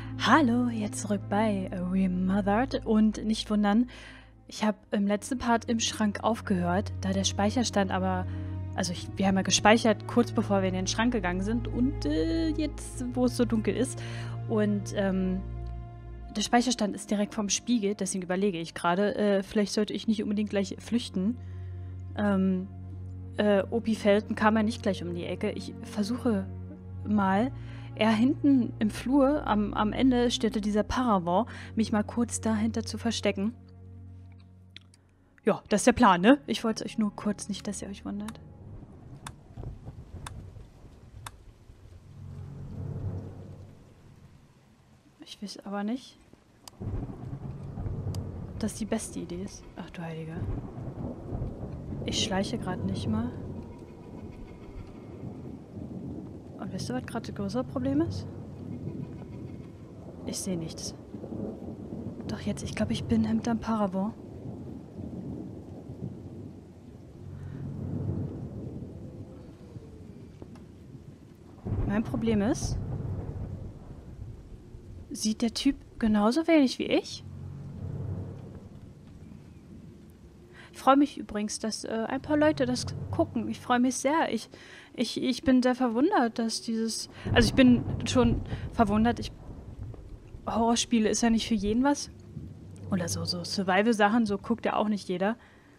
Hallo, jetzt zurück bei Remothered und nicht wundern, ich habe im letzten Part im Schrank aufgehört, da der Speicherstand aber, wir haben ja gespeichert, kurz bevor wir in den Schrank gegangen sind und jetzt, wo es so dunkel ist und der Speicherstand ist direkt vorm Spiegel, deswegen überlege ich gerade, vielleicht sollte ich nicht unbedingt gleich flüchten. Opi Felton kam ja nicht gleich um die Ecke, ich versuche mal. Er hinten im Flur, am Ende steht dieser Paravent, mich mal kurz dahinter zu verstecken. Ja, das ist der Plan, ne? Ich wollte es euch nur kurz, nicht, dass ihr euch wundert. Ich weiß aber nicht, ob das die beste Idee ist. Ach du Heilige. Ich schleiche gerade nicht mal. Und wisst ihr, was gerade das größere Problem ist? Ich sehe nichts. Doch jetzt, ich glaube, ich bin hinterm Paravent. Mein Problem ist, sieht der Typ genauso wenig wie ich? Ich freue mich übrigens, dass ein paar Leute das gucken. Ich freue mich sehr. Ich bin sehr verwundert, dass dieses... Also ich bin schon verwundert. Horrorspiele ist ja nicht für jeden was. Oder so Survival-Sachen, so guckt ja auch nicht jeder.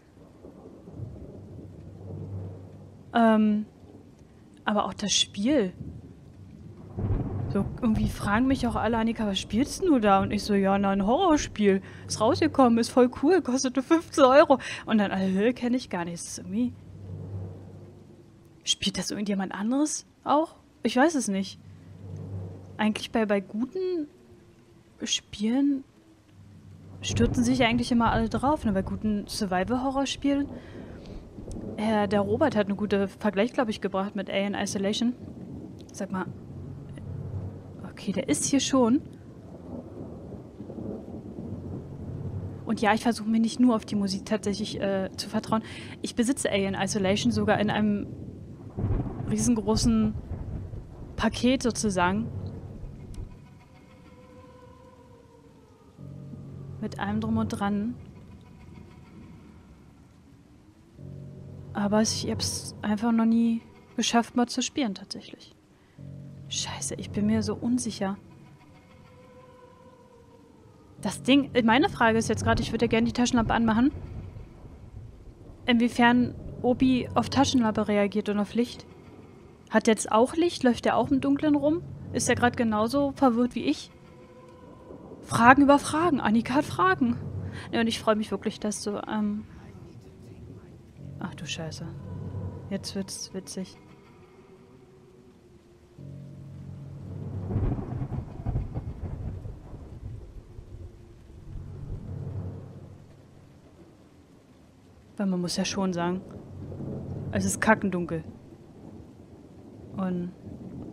Aber auch das Spiel. So, irgendwie fragen mich auch alle, Annika, was spielst du da? Und ich so, ja, na, ein Horrorspiel. Ist rausgekommen, ist voll cool, kostete 15 Euro. Und dann alle, kenne ich gar nicht. Das ist irgendwie... Spielt das irgendjemand anderes auch? Ich weiß es nicht. Eigentlich bei guten Spielen stürzen sich eigentlich immer alle drauf. Ne? Bei guten Survival-Horror-Spielen. Der Robert hat einen guten Vergleich, glaube ich, gebracht mit Alien Isolation. Sag mal... Okay, der ist hier schon. Und ja, ich versuche mir nicht nur auf die Musik tatsächlich zu vertrauen. Ich besitze Alien Isolation sogar in einem riesengroßen Paket sozusagen. Mit allem drum und dran. Aber ich habe es einfach noch nie geschafft, mal zu spielen tatsächlich. Scheiße, ich bin mir so unsicher. Das Ding, meine Frage ist jetzt gerade, ich würde ja gerne die Taschenlampe anmachen. Inwiefern Obi auf Taschenlampe reagiert und auf Licht. Hat der jetzt auch Licht? Läuft der auch im Dunkeln rum? Ist er gerade genauso verwirrt wie ich? Fragen über Fragen. Annika hat Fragen. Ja, und ich freue mich wirklich, dass du, Ach du Scheiße. Jetzt wird's witzig. Weil man muss ja schon sagen, es ist kackendunkel. Und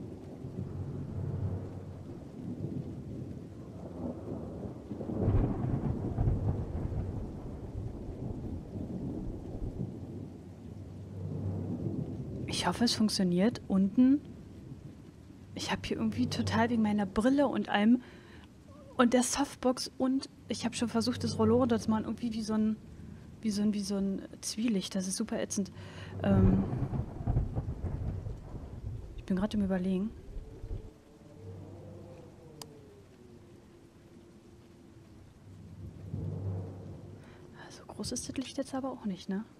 ich hoffe, es funktioniert. Unten, ich habe hier irgendwie total wegen meiner Brille und allem und der Softbox und ich habe schon versucht, das Rollo runterzumachen, irgendwie wie so ein Zwielicht. Das ist super ätzend. Ich bin gerade im Überlegen. So groß ist das Licht jetzt aber auch nicht, ne?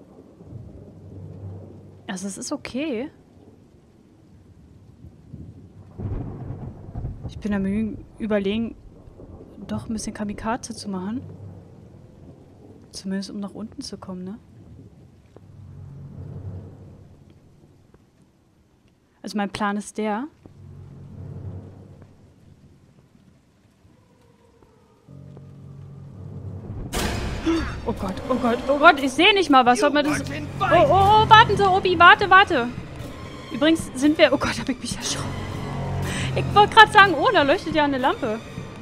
Also es ist okay. Ich bin am Überlegen, doch ein bisschen Kamikaze zu machen. Zumindest um nach unten zu kommen, ne? Also mein Plan ist der. Oh Gott, oh Gott, oh Gott, ich sehe nicht mal was. Soll man das... Oh, warten Sie, Obi, warte. Übrigens sind wir... Oh Gott, hab ich mich erschrocken. Ich wollte gerade sagen, oh, da leuchtet ja eine Lampe.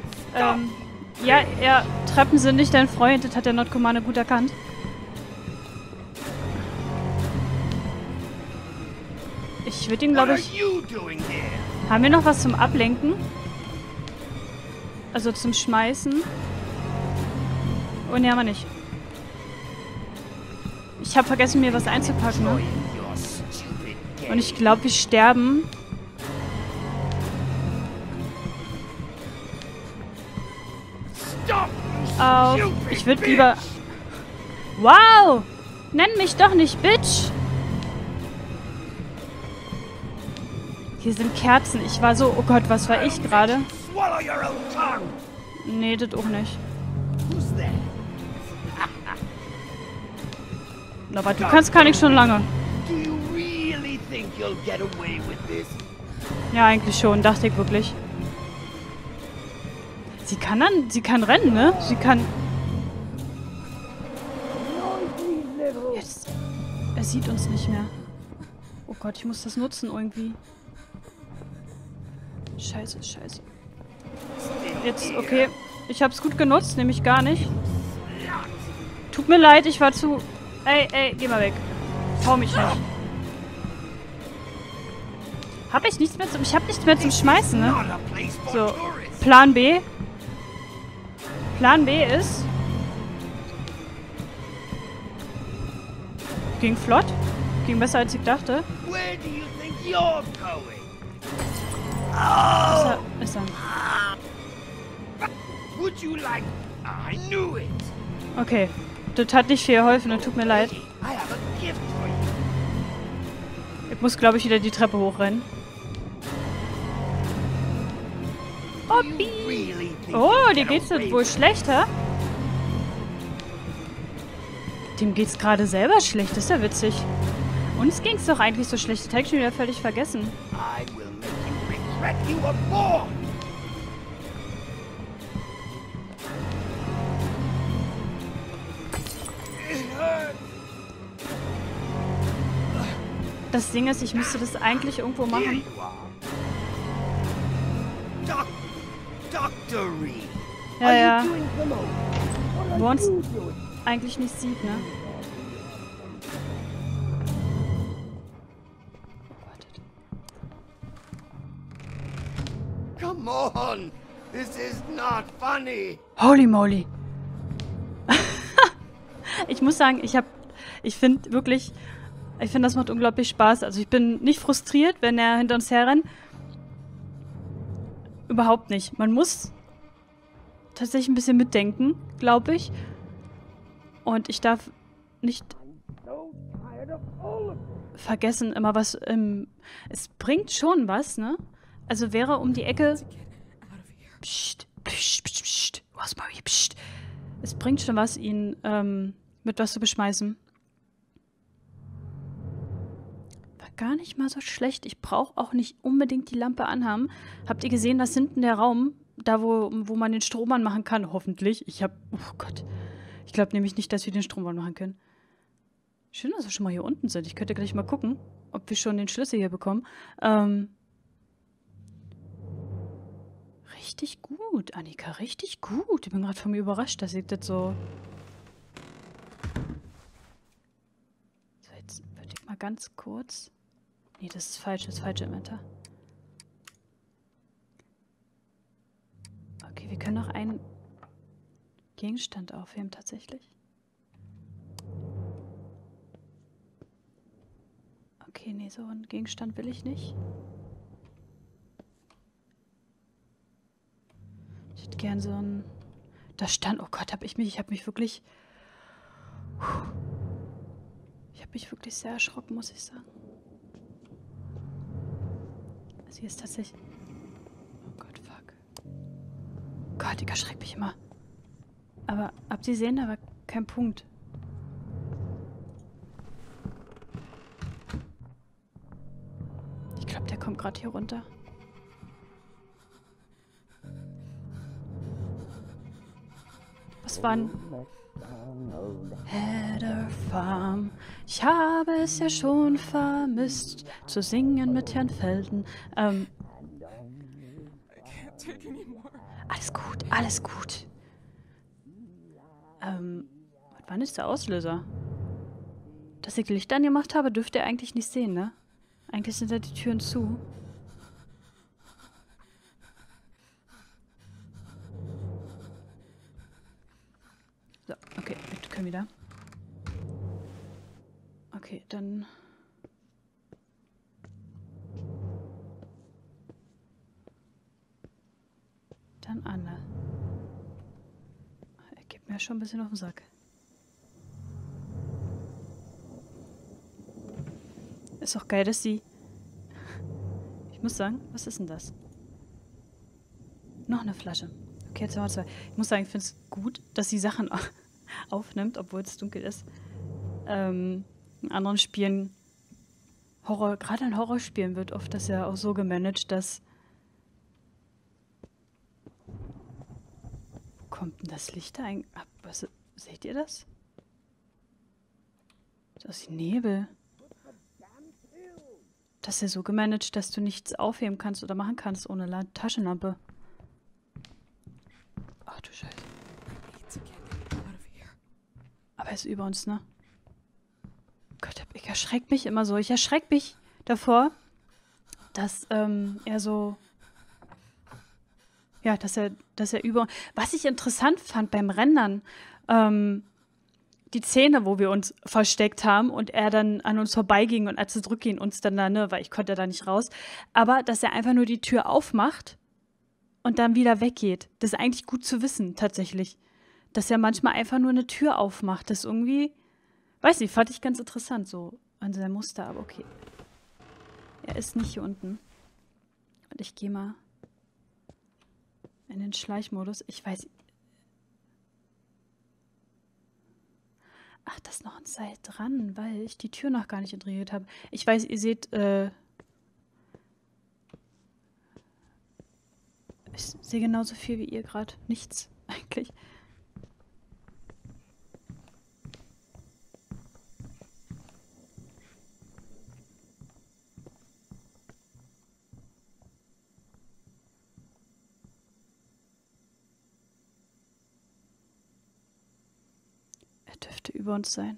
Ja, Treppen sind nicht dein Freund, das hat der Nordkommande gut erkannt. Ich würde ihn, glaube ich... Haben wir noch was zum Ablenken? Also zum Schmeißen. Oh, ne, haben wir nicht. Ich habe vergessen, mir was einzupacken, ne? Und ich glaube, wir sterben. Auf. Ich würde lieber... Wow! Nenn mich doch nicht Bitch! Hier sind Kerzen. Ich war so... Oh Gott, was war ich gerade? Nee, das auch nicht. Aber du kannst gar nicht schon lange. Ja, eigentlich schon. Dachte ich wirklich. Sie kann rennen, ne? Sie kann... Jetzt. Er sieht uns nicht mehr. Oh Gott, ich muss das nutzen irgendwie. Scheiße, scheiße. Jetzt, okay. Ich hab's gut genutzt, nämlich gar nicht. Tut mir leid, ich war zu... Ey, geh mal weg. Hau mich nicht. Hab ich nichts mehr zum... Ich hab nichts mehr zum Schmeißen, ne? So, Plan B. Plan B ist... Ging flott. Ging besser, als ich dachte. Ist er. Okay. Das hat nicht viel geholfen, das tut mir leid. Ich muss, glaube ich, wieder die Treppe hochrennen. Oh, dir geht's denn wohl schlechter? Dem geht's gerade selber schlecht, das ist ja witzig. Uns ging's doch eigentlich so schlecht, das hätte ich schon wieder völlig vergessen. Das Ding ist, ich müsste das eigentlich irgendwo machen. Ja, ja. Wo uns eigentlich nicht sieht, ne? Come on! This is not funny! Holy moly! Ich muss sagen, ich finde wirklich... Ich finde, das macht unglaublich Spaß. Also ich bin nicht frustriert, wenn er hinter uns herrennt. Überhaupt nicht. Man muss tatsächlich ein bisschen mitdenken, glaube ich. Und ich darf nicht vergessen immer was... es bringt schon was, ne? Also wäre um die Ecke... Psst, psst, psst, psst. Rosemarie, psst. Es bringt schon was, ihn mit was zu beschmeißen. Gar nicht mal so schlecht. Ich brauche auch nicht unbedingt die Lampe anhaben. Habt ihr gesehen, dass hinten der Raum, da wo man den Strom anmachen kann, hoffentlich. Oh Gott. Ich glaube nämlich nicht, dass wir den Strom anmachen können. Schön, dass wir schon mal hier unten sind. Ich könnte gleich mal gucken, ob wir schon den Schlüssel hier bekommen. Richtig gut, Annika, richtig gut. Ich bin gerade von mir überrascht, dass ich das so... So, jetzt würde ich mal ganz kurz... Nee, das ist falsch, das falsche Inventar. Okay, wir können noch einen Gegenstand aufheben, tatsächlich. Okay, nee, so einen Gegenstand will ich nicht. Ich hätte gern so einen... Da stand... Oh Gott, ich habe mich wirklich... Ich habe mich wirklich sehr erschrocken, muss ich sagen. Also hier ist tatsächlich... Oh Gott, fuck. Gott, ich erschrecke mich immer. Aber, habt ihr gesehen, da war kein Punkt. Ich glaube, der kommt gerade hier runter. Was war denn... Heather Farm. Ich habe es ja schon vermisst, zu singen mit Herrn Felden. Alles gut, alles gut. Wann ist der Auslöser? Dass ich Licht angemacht habe, dürft ihr eigentlich nicht sehen, ne? Eigentlich sind da die Türen zu. können wieder. Okay, dann... Dann Anne. Er gibt mir schon ein bisschen auf den Sack. Ist auch geil, dass sie... Ich muss sagen, was ist denn das? Noch eine Flasche. Okay, jetzt haben wir 2. Ich muss sagen, ich finde es gut, dass sie Sachen aufnimmt, obwohl es dunkel ist. In anderen Spielen, gerade in Horrorspielen wird oft das ja auch so gemanagt, dass... Wo kommt denn das Licht da eigentlich ab? Was, seht ihr das? Das ist Nebel. Das ist ja so gemanagt, dass du nichts aufheben kannst oder machen kannst ohne Taschenlampe. Ach du Scheiße. Aber er ist über uns, ne? Gott, ich erschrecke mich immer so. Ich erschrecke mich davor, dass er so... Ja, dass er über... Was ich interessant fand beim Rendern, die Szene, wo wir uns versteckt haben und er dann an uns vorbeiging und als wir zurückgehen, uns dann da, ne, weil ich konnte da nicht raus, aber dass er einfach nur die Tür aufmacht und dann wieder weggeht. Das ist eigentlich gut zu wissen, tatsächlich. Dass er manchmal einfach nur eine Tür aufmacht. Das irgendwie, weiß nicht, fand ich ganz interessant, so an seinem Muster, aber okay. Er ist nicht hier unten. Und ich gehe mal in den Schleichmodus. Ich weiß... Ach, da ist noch ein Seil dran, weil ich die Tür noch gar nicht integriert habe. Ich weiß, ihr seht, ich sehe genauso viel wie ihr gerade. Nichts, eigentlich. Er dürfte über uns sein.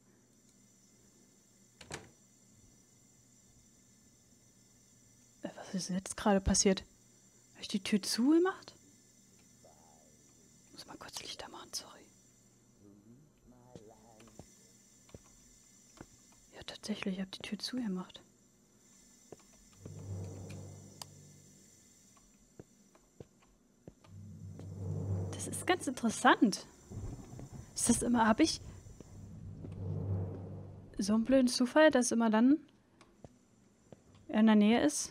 Was ist denn jetzt gerade passiert? Habe ich die Tür zugemacht? Ich muss mal kurz Lichter machen, sorry. Ja, tatsächlich, ich habe die Tür zugemacht. Das ist ganz interessant. Ist das immer, habe ich so einen blöden Zufall, dass immer dann er in der Nähe ist?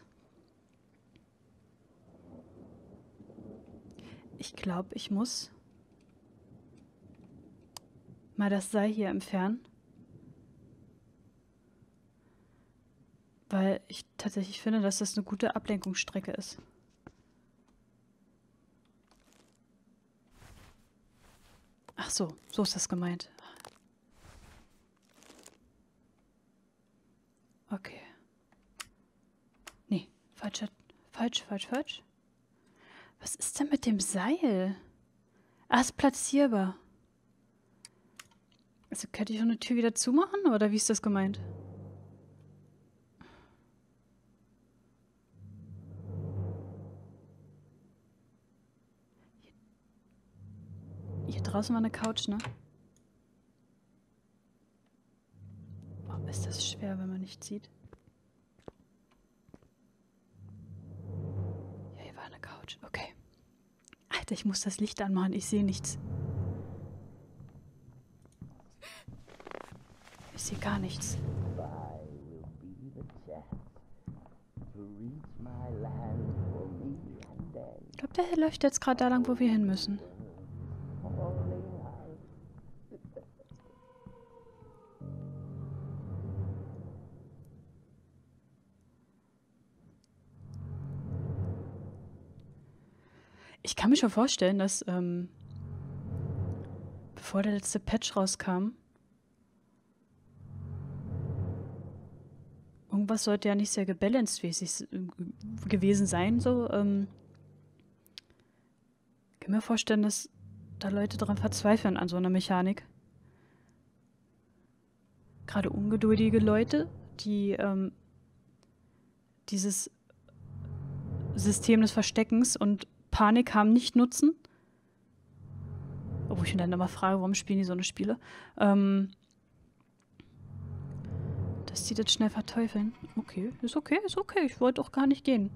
Ich glaube, ich muss mal das Seil hier entfernen. Weil ich tatsächlich finde, dass das eine gute Ablenkungsstrecke ist. Ach so, so ist das gemeint. Okay. Nee, falsch. Was ist denn mit dem Seil? Ah, ist platzierbar. Also könnte ich schon eine Tür wieder zumachen? Oder wie ist das gemeint? Hier draußen war eine Couch, ne? Oh, ist das schwer, wenn man nicht sieht? Ja, hier war eine Couch. Okay. Alter, ich muss das Licht anmachen. Ich sehe nichts. Ich sehe gar nichts. Ich glaube, der läuft jetzt gerade da lang, wo wir hin müssen. Ich kann mir schon vorstellen, dass bevor der letzte Patch rauskam, irgendwas sollte ja nicht sehr gebalanced gewesen sein. So, kann mir vorstellen, dass da Leute daran verzweifeln an so einer Mechanik. Gerade ungeduldige Leute, die dieses System des Versteckens und Panik haben, nicht nutzen. Wo ich mir dann immer frage, warum spielen die so eine Spiele? Dass die das schnell verteufeln. Okay, ist okay, ist okay. Ich wollte auch gar nicht gehen.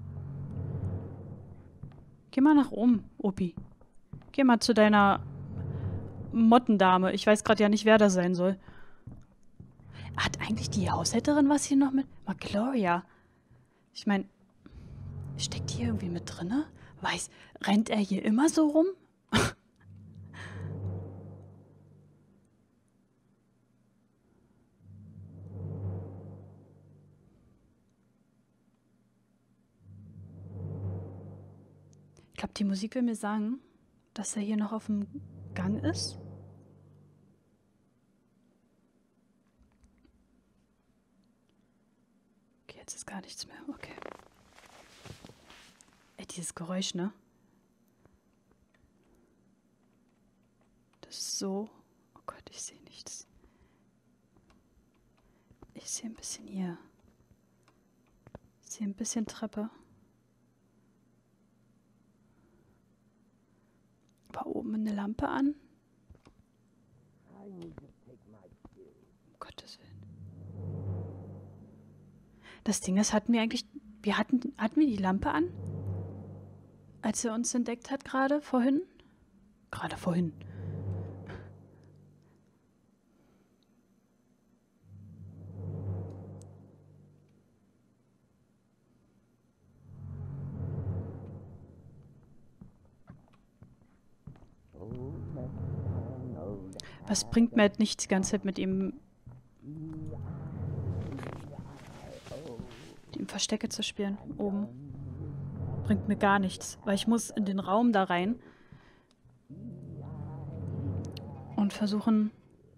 Geh mal nach oben, Opi. Geh mal zu deiner Mottendame. Ich weiß gerade ja nicht, wer das sein soll. Hat eigentlich die Haushälterin was hier noch mit? Mal Gloria. Ich meine, steckt die hier irgendwie mit drinne? Rennt er hier immer so rum? Ich glaube, die Musik will mir sagen, dass er hier noch auf dem Gang ist. Okay, jetzt ist gar nichts mehr. Okay. Ey, dieses Geräusch, ne? Das ist so... Oh Gott, ich sehe nichts. Ich sehe ein bisschen hier. Ich sehe ein bisschen Treppe. War oben eine Lampe an? Um Gottes Willen. Das Ding ist, hatten wir die Lampe an? Als er uns entdeckt hat gerade vorhin? Gerade vorhin. Was bringt mir halt nicht die ganze Zeit mit ihm Verstecke zu spielen oben? Bringt mir gar nichts, weil ich muss in den Raum da rein und versuchen...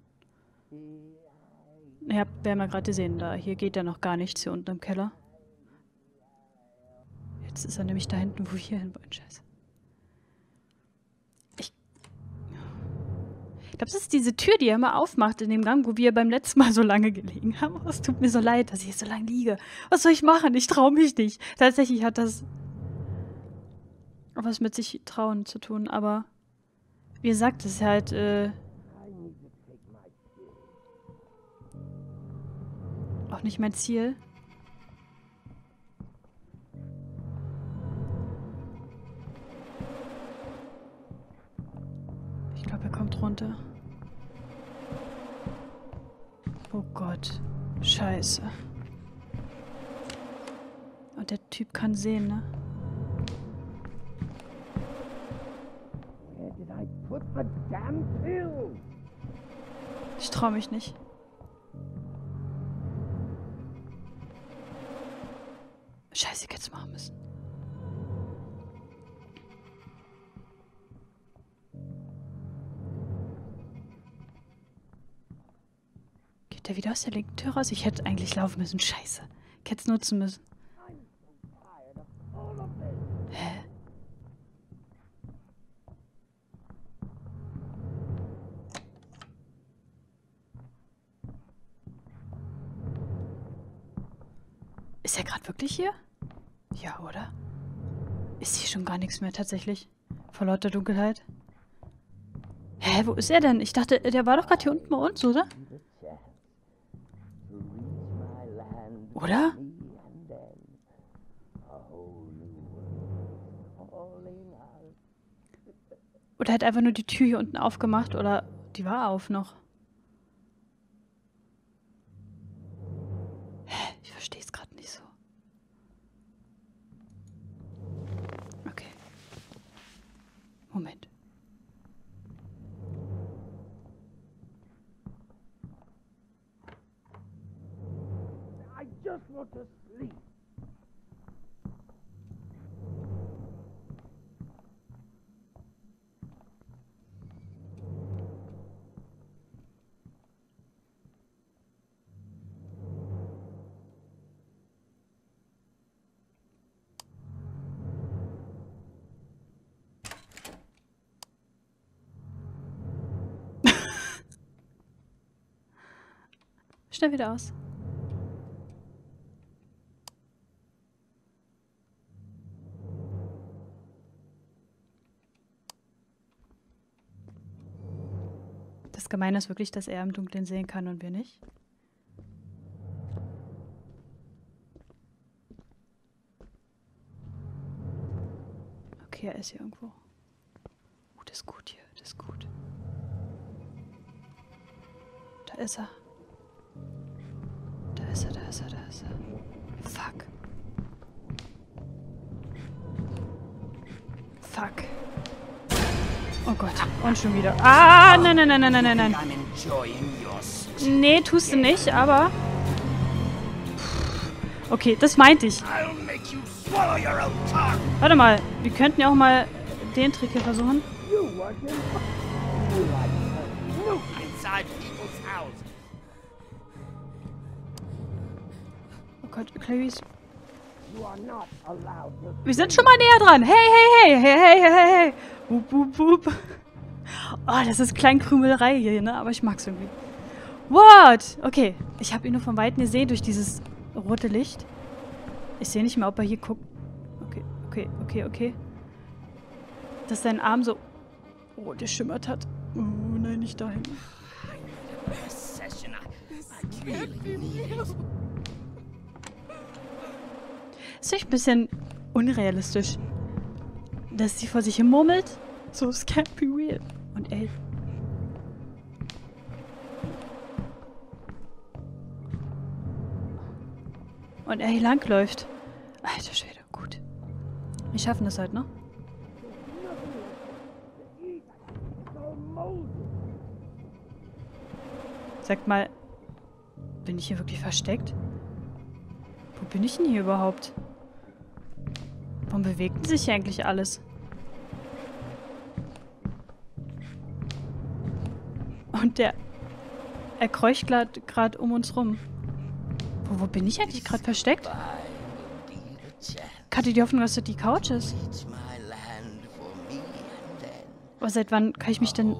Ja, wir haben ja gerade gesehen, hier geht ja noch gar nichts hier unten im Keller. Jetzt ist er nämlich da hinten, wo wir hier hin wollen. Scheiße. Ich glaube, das ist diese Tür, die er immer aufmacht in dem Gang, wo wir beim letzten Mal so lange gelegen haben. Oh, es tut mir so leid, dass ich hier so lange liege. Was soll ich machen? Ich traue mich nicht. Tatsächlich hat das was mit sich trauen zu tun, aber wie gesagt, es ist halt auch nicht mein Ziel. Ich glaube, er kommt runter. Oh Gott. Scheiße. Und der Typ kann sehen, ne? Where did I put the damn pill? Ich traue mich nicht. Scheiße, ich jetzt machen müssen. Geht der wieder aus der linken Tür raus? Ich hätte eigentlich laufen müssen. Scheiße. Ich hätte es nutzen müssen. Hä? Ist er gerade wirklich hier? Ja, oder? Ist hier schon gar nichts mehr tatsächlich? Vor lauter Dunkelheit? Hä, wo ist er denn? Ich dachte, der war doch gerade hier unten bei uns, oder? Oder? Oder er hat einfach nur die Tür hier unten aufgemacht, oder die war auf noch. Hä? Ich verstehe es gerade nicht so. Okay. Moment. I just want to sleep. Schnell wieder aus. Das Gemeine ist wirklich, dass er im Dunkeln sehen kann und wir nicht. Okay, er ist hier irgendwo. Das ist gut hier, das ist gut. Da ist er. Da ist er, da ist er, da ist er. Fuck. Fuck. Oh Gott, und schon wieder. Ah, nein, nein, nein, nein, nein, nein, nein. Nee, tust du nicht, aber... Okay, das meinte ich. Warte mal, wir könnten ja auch mal den Trick hier versuchen. Oh Gott, Clarice. Wir sind schon mal näher dran. Hey, hey, hey, hey, hey, hey, hey. Wup, wup, wup. Oh, das ist Kleinkrümelei hier, ne? Aber ich mag's irgendwie. What? Okay, ich habe ihn nur von Weitem gesehen durch dieses rote Licht. Ich sehe nicht mehr, ob er hier guckt. Okay, okay, okay, okay. Dass sein Arm so... Oh, der schimmert hat. Oh, nein, nicht dahin. Ist echt ein bisschen unrealistisch. Dass sie vor sich hin murmelt. So, es can't be real. Und ey. Und er hier langläuft. Alter Schwede, gut. Wir schaffen das halt, ne? Sagt mal, bin ich hier wirklich versteckt? Wo bin ich denn hier überhaupt? Warum bewegt sich hier eigentlich alles? Und er kreucht gerade um uns rum. Wo bin ich eigentlich gerade versteckt? Ich hatte die Hoffnung, dass das die Couch ist. Aber seit wann kann ich mich denn...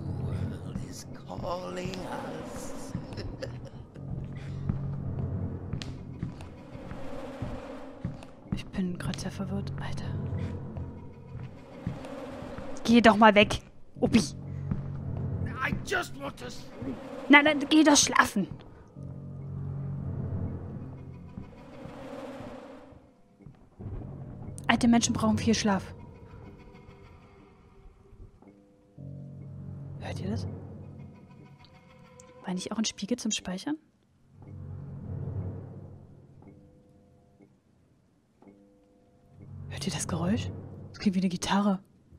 Ich bin gerade sehr verwirrt. Alter. Geh doch mal weg, Opi. Nein, nein, geh doch schlafen. Alte Menschen brauchen viel Schlaf. Hört ihr das? War nicht auch ein Spiegel zum Speichern? Hört ihr das Geräusch? Das klingt wie eine Gitarre.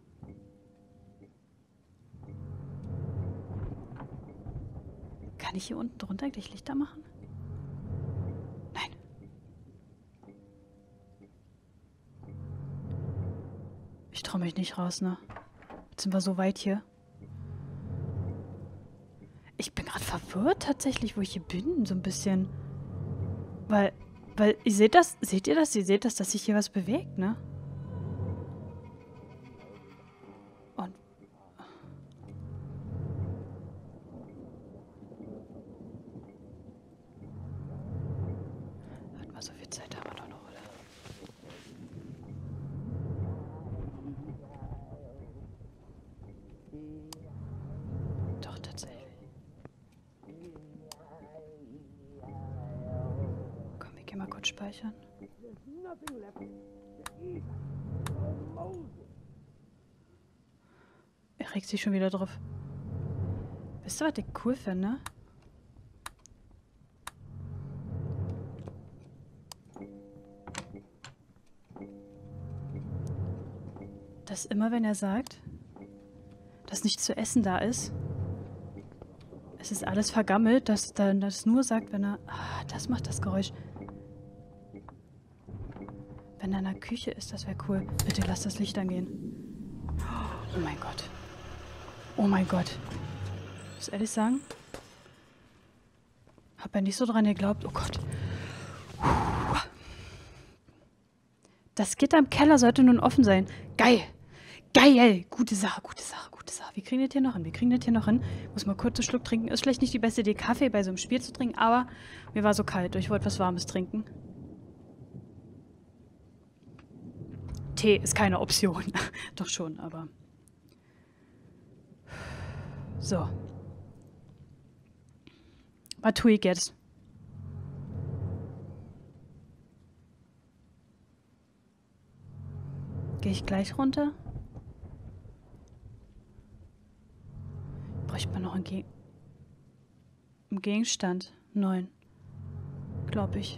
Kann ich hier unten drunter eigentlich Lichter machen? Nein. Ich traue mich nicht raus, ne? Jetzt sind wir so weit hier. Ich bin gerade verwirrt tatsächlich, wo ich hier bin, so ein bisschen. Weil ihr seht das, seht ihr das? Ihr seht das, dass sich hier was bewegt, ne? Und... Warte mal, so viel Zeit haben wir doch noch, oder? Doch, tatsächlich. Komm, wir gehen mal kurz speichern. Er regt sich schon wieder drauf. Wisst ihr, was ich cool finde? Dass immer, wenn er sagt, dass nichts zu essen da ist, es ist alles vergammelt, dass dann das nur sagt, wenn er... Ah, das macht das Geräusch. Wenn er in der Küche ist, das wäre cool. Bitte lass das Licht angehen. Oh mein Gott. Oh mein Gott. Ich muss ehrlich sagen, hab ja nicht so dran geglaubt. Oh Gott. Das Gitter im Keller sollte nun offen sein. Geil. Geil. Gute Sache, gute Sache, gute Sache. Wir kriegen das hier noch hin. Wir kriegen das hier noch hin. Muss mal kurz einen Schluck trinken. Ist vielleicht nicht die beste Idee, Kaffee bei so einem Spiel zu trinken, aber mir war so kalt. Ich wollte was Warmes trinken. Tee ist keine Option. Doch schon, aber... So. Was tue ich jetzt? Gehe ich gleich runter? Bräuchte man noch einen Gegenstand? 9. Glaube ich.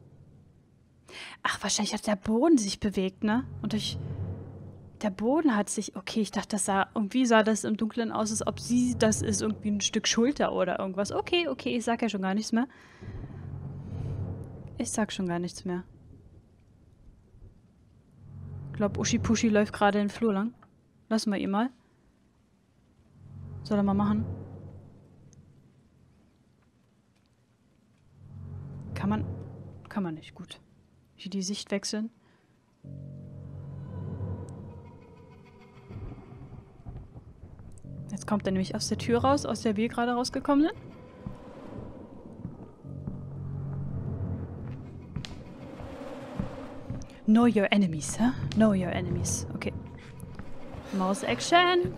Ach, wahrscheinlich hat der Boden sich bewegt, ne? Und der Boden hat sich... Okay, ich dachte, irgendwie sah das im Dunkeln aus, als ob das ist irgendwie ein Stück Schulter oder irgendwas. Okay, ich sag ja schon gar nichts mehr. Ich sag schon gar nichts mehr. Ich glaube, Uschi Puschi läuft gerade den Flur lang. Lassen wir ihn mal. Soll er mal machen. Kann man nicht. Gut. Hier die Sicht wechseln. Jetzt kommt er nämlich aus der Tür raus, aus der wir gerade rausgekommen sind. Know your enemies, huh? Know your enemies. Okay. Maus-Action.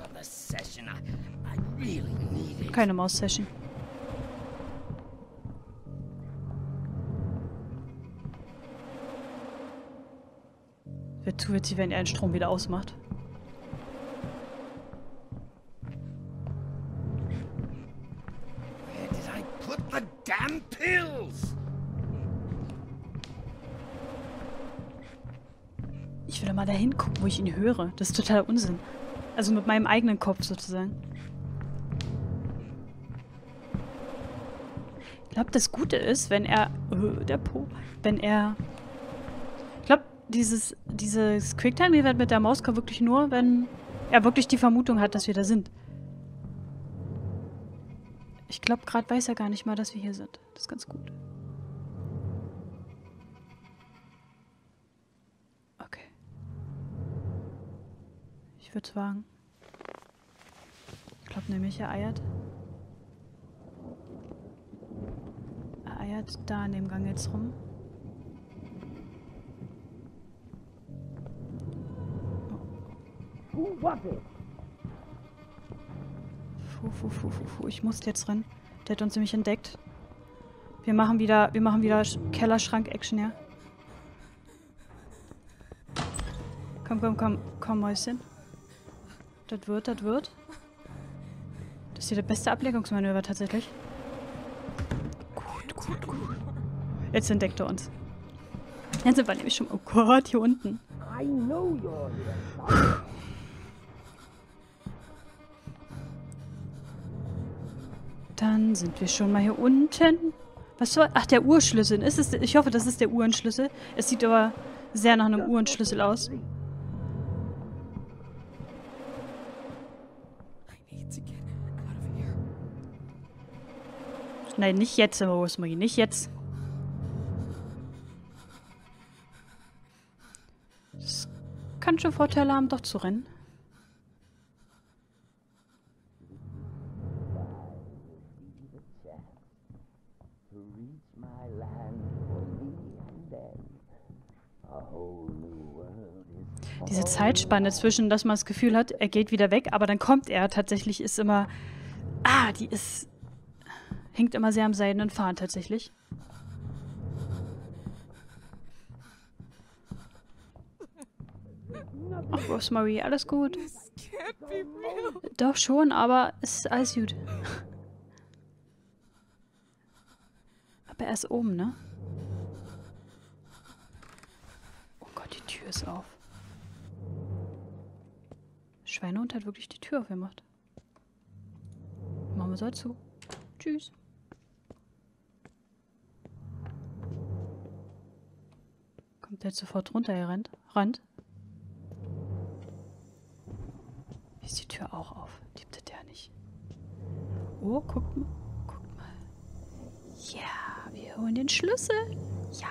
Keine Maus-Session. Wird zu witzig, wenn er den Strom wieder ausmacht. Where did I put the damn pills? Ich will mal da hingucken, wo ich ihn höre. Das ist totaler Unsinn. Also mit meinem eigenen Kopf sozusagen. Ich glaube, das Gute ist, wenn er... der Po. Wenn er... Ich glaube, dieses Quicktime-Event mit der Maus kommt wirklich nur, wenn er wirklich die Vermutung hat, dass wir da sind. Ich glaube, gerade weiß er gar nicht mal, dass wir hier sind. Das ist ganz gut. Okay. Ich würde es wagen. Ich glaube nämlich, er eiert. Er eiert da in dem Gang jetzt rum. Ich muss jetzt rennen. Der hat uns nämlich entdeckt. Wir machen wieder Kellerschrank-Action, ja. Komm, Mäuschen. Das wird. Das ist hier das beste Ablenkungsmanöver tatsächlich. Gut. Jetzt entdeckt er uns. Jetzt sind wir nämlich schon... Oh Gott, hier unten. Dann sind wir schon mal hier unten. Was soll... Ach, der Uhrschlüssel. Ich hoffe, das ist der Uhrenschlüssel. Es sieht aber sehr nach einem Uhrenschlüssel aus. Nein, nicht jetzt, Rosemary. Nicht jetzt. Das kann schon Vorteile haben, doch zu rennen. Diese Zeitspanne zwischen, dass man das Gefühl hat, er geht wieder weg, aber dann kommt er. Tatsächlich ist immer... Ah, die ist... Hängt immer sehr am seidenen Faden tatsächlich. Ach, Rosemary, alles gut. Doch schon, aber es ist alles gut. Aber er ist oben, ne? Oh Gott, die Tür ist auf. Schweinehund hat wirklich die Tür aufgemacht. Machen wir so zu. Tschüss. Kommt der jetzt sofort runtergerannt? Hier ist die Tür auch auf. Liebt der nicht. Oh, guckt mal. Ja, wir holen den Schlüssel. Ja.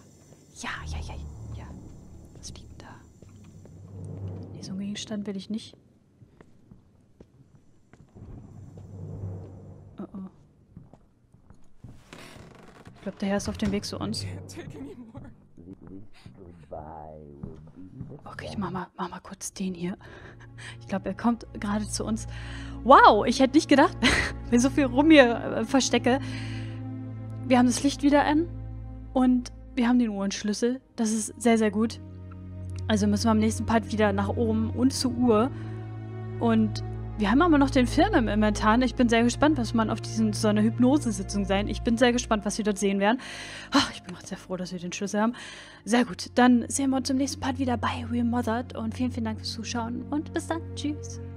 Was liegt da? Nee, so einen Gegenstand will ich nicht. Oh. Ich glaube, der Herr ist auf dem Weg zu uns. Okay, ich mach mal kurz den hier. Ich glaube, er kommt gerade zu uns. Wow, ich hätte nicht gedacht, wenn so viel rum hier verstecke, wir haben das Licht wieder an und wir haben den Uhrenschlüssel. Das ist sehr, sehr gut. Also müssen wir am nächsten Part wieder nach oben und zur Uhr. Und wir haben aber noch den Film im Inventar. Ich bin sehr gespannt, was man auf so einer Hypnosesitzung sein. Ich bin sehr gespannt, was wir dort sehen werden. Ach, ich bin auch sehr froh, dass wir den Schlüssel haben. Sehr gut. Dann sehen wir uns im nächsten Part wieder bei Remothered. Und vielen, vielen Dank fürs Zuschauen. Und bis dann. Tschüss.